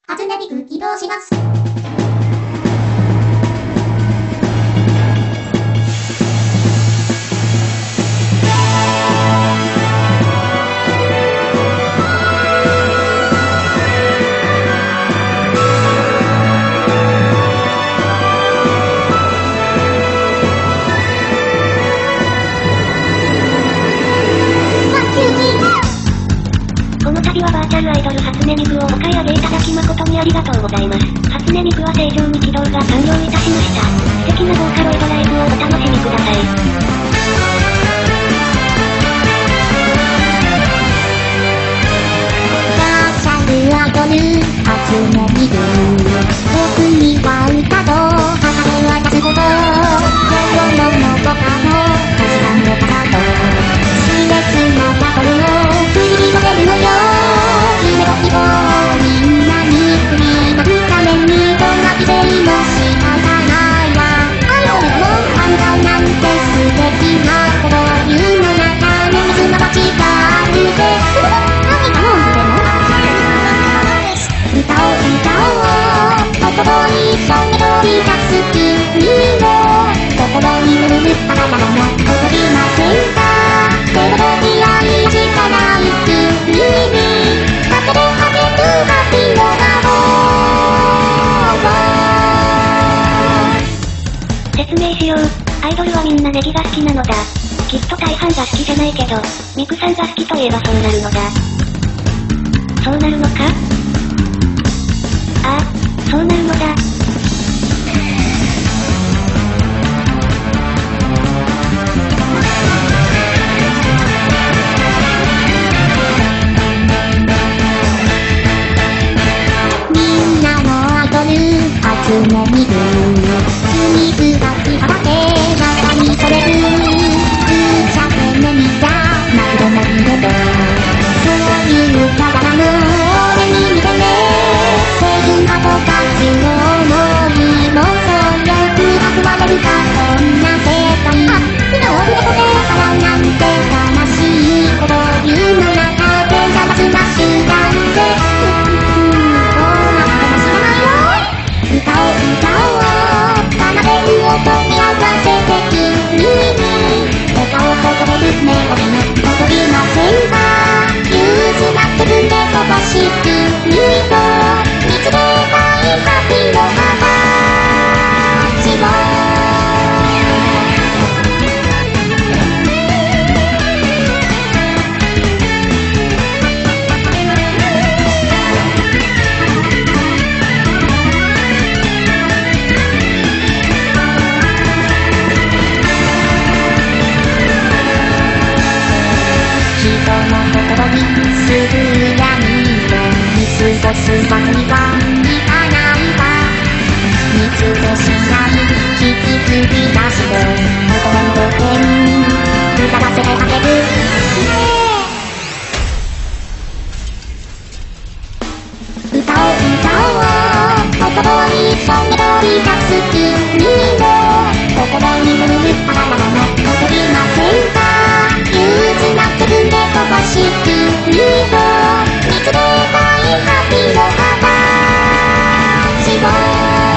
初音ミク起動します。 この度はバーチャルアイドル初音ミクをお買い上げいただき誠にありがとうございます。初音ミクは正常に起動が完了いたしました。素敵なボーカロイドライブをお楽しみください。 バーチャルアイドル初音ミク、僕には歌と旗を渡すこと、心のどこかの確かめ方と熾烈なバトルを繰り広げるのよ。夢と希望みんなに振りまくためにどんな規制も仕方ないわ。アイドルのファンだなんて素敵なこと言うのならね、すなわちガールで何かのでも歌を心にそめとり出す君の心にぬるぬるあらららな踊りませんか。手の取り合いしかない君にかけてあげるハッピーの顔を説明しよう。アイドルはみんなネギが好きなのだ。きっと大半が好きじゃないけど、ミクさんが好きといえばそうなるのだ。そうなるのか？ああ、そうなるのだ。 みんなのアイドル初音ミク、水が吹き放てまさにそれるくちゃけ目にじゃなくどなりれど、そういう歌柄の俺に見てね。青春かとか強い思いもそうよく運ばれるかそんな世界。あ、不動不猫でだからなんて悲しいこと言うのなら手がまずな集団で歌おう奏でる音に合わせて君に笑顔と飛べるメロディー踊りませんか。憂鬱な気分で飛ばし君と見つけたいハッピーの形を人の心にする闇と見過ごすわけにはいかないわ。見つけしない引きずり出して心の冒険歌わせてあげる歌おう心にそめとり出す君の心にぬるぬるあらららな踊りませんか。憂鬱な気分で飛ばし君と見つけたいハッピーの形を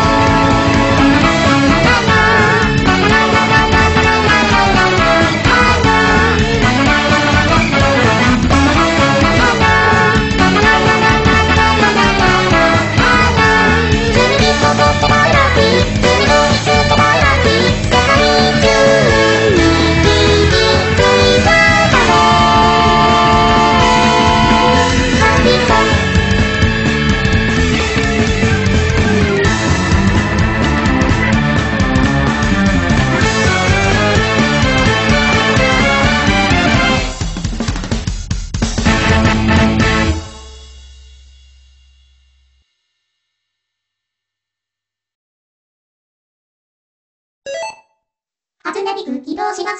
初音ミク起動します。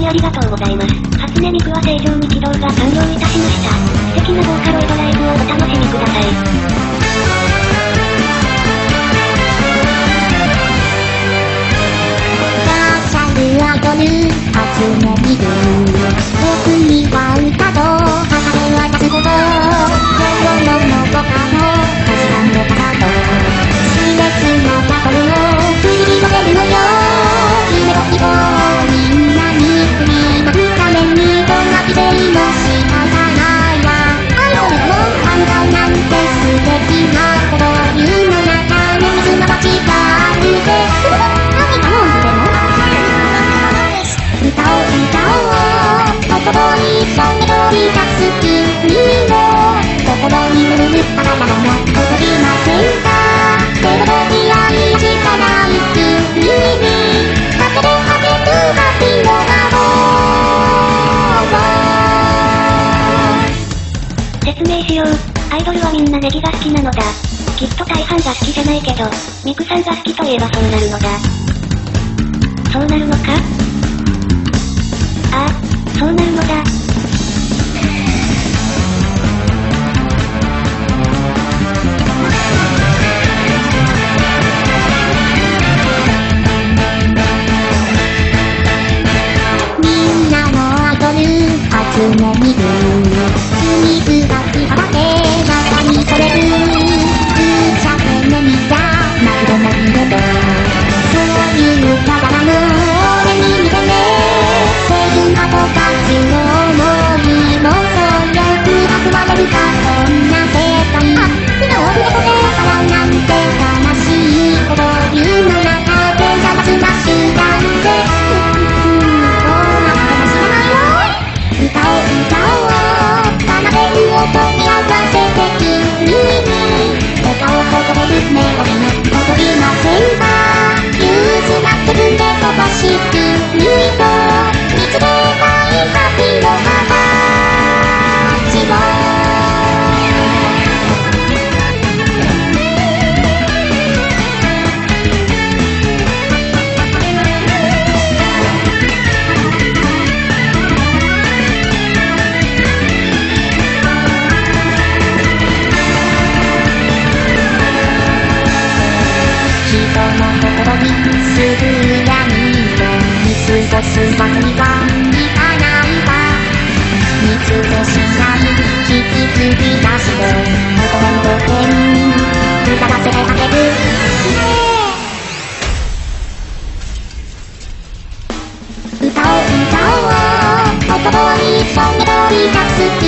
ありがとうございます。初音ミクは正常に起動が完了いたしました。素敵なボーカロイドライブをお楽しみください。 アイドル、初音ミク。僕には歌と旗で渡すこと。心のどこかの確かめ方と熾烈なバトルを繰り広げるのよ。夢と希望みんなに振りまくためにどんな日々も仕方ないわ。アイドルの反対なんて素敵なこと湯の中の水の街があるで何かの腕も歌を心に一緒に飛び出す君を心に眠るパラパラが踊りませんか。手ほどに愛しかない君にかけてあげるハッピーのラボ。 説明しよう。アイドルはみんなネギが好きなのだ。きっと大半が好きじゃないけど、ミクさんが好きといえばそうなるのだ。そうなるのか？ああ、そうなるのだ。 みんなのアイドル、初音ミク。水が吹き放て、中にそれる。ふざけねみた、マグロの色で。そういうただの俺に見てね。あとか中央の日もそうよく集まれるかこんな世界。あ、不動でこれからなんて悲しいこと湯の中で探すな集団でそうなって知らないよ。歌おう奏でる音に合わせて君に笑顔こぼれるメロディー踊りませんか。憂鬱な気分で飛ばし君と見つけハッピーの形を人の心にすぐ闇を見過ごすわけにはいかないわ。見つけしない引き継ぎ出して元の点歌わせてあげる歌を心に一緒に飛び出す